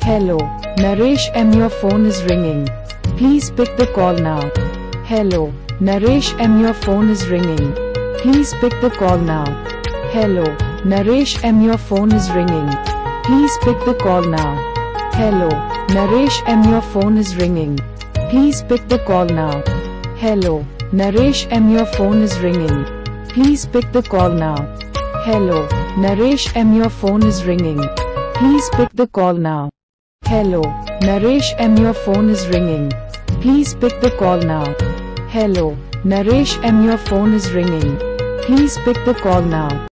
Hello, Naresh, your phone is ringing. Please pick the call now. Hello, Naresh, your phone is ringing. Please pick the call now. Hello, Naresh, your phone is ringing. Please pick the call now. Hello, Naresh, your phone is ringing. Please pick the call now. Hello, Naresh, your phone is ringing. Please pick the call now. Hello, Naresh, your phone is ringing. Please pick the call now. Hello, Naresh, your phone is ringing. Please pick the call now. Hello, Naresh, your phone is ringing. Please pick the call now.